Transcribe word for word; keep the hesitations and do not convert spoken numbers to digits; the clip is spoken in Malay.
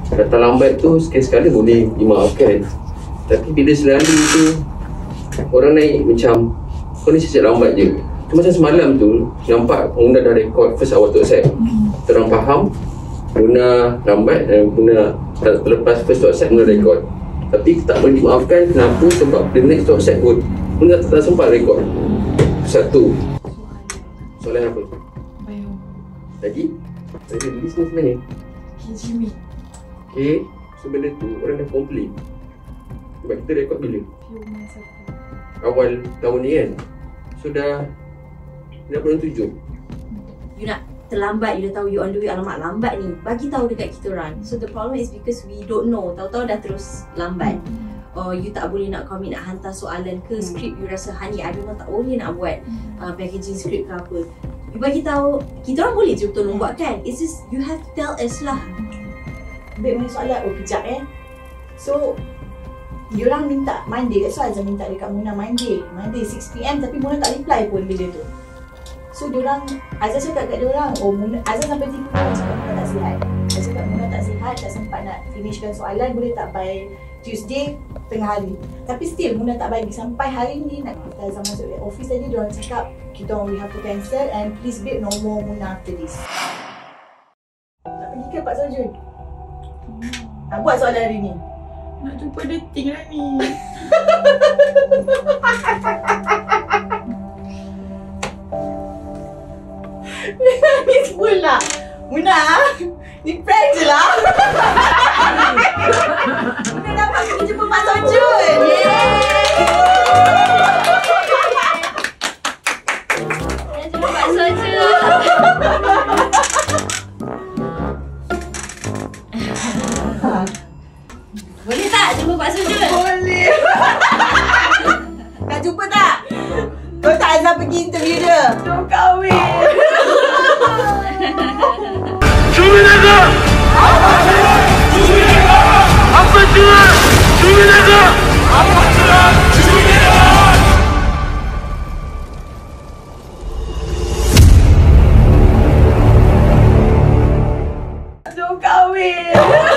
Datang lambat tu sekali-sekala boleh dimaafkan. Tapi bila selalu tu orang naik macam kau ni siap lambat je. Tu macam semalam tu nampak Muna dah rekod first hour tu set. Terang faham Muna lambat dan Muna terlepas first talk set Muna rekod. Tapi tak boleh dimaafkan. Kenapa? Sebab the next talk set pun Muna tak sempat rekod. Satu. Soalan apa? Bio. Lagi? Ada list ni sebenarnya. Okay, Jimmy. Okay, so benda tu orang dah komplain. Sebab kita rekod bila? Few months ago. Awal tahun ni kan. So dah dah bulan tujuh. You nak terlambat, you dah tahu you on the way, alamak lambat ni, bagi tahu dekat kita orang. So the problem is because we don't know, tahu-tahu dah terus lambat. Or you tak boleh nak commit, nak hantar soalan ke skrip you rasa honey, I don't know, tak boleh nak buat uh, packaging skrip ke apa. You bagi tahu, kita orang boleh je betul buat kan. It's just you have to tell us lah. Baik main soalan, oh kejap eh. So diorang minta Monday, that's why Azam minta dekat Muna Monday Monday six p m tapi Muna tak reply pun benda tu. So diorang, Azam cakap kat diorang, oh Muna, Azam sampai tipu Muna cakap Muna tak sihat. Azam cakap Muna tak sihat, tak sempat nak finishkan soalan, boleh tak by Tuesday tengah hari. Tapi still Muna tak bagi sampai hari ni. Nak kita Azam masuk office tadi, diorang cakap kita orang we have to cancel and please babe no more Muna after this. Tak pergi ke Pak Sojun? Nak buat soalan hari ni? Nak jumpa dating lah ni. Nangis pula. Muna, ni prank je lah. Muna dapat pergi jumpa Pak Sojun. Nak jumpa Pak Sojun. Boleh tak jumpa Pak Sojun? Boleh. Nak jumpa tak? Kau tak Azam pergi interview dia? Jom kahwin. Cumi naga! Apa surat? Cumi naga! Apa surat? Cumi naga! Apa surat? Cumi naga! Jom kahwin.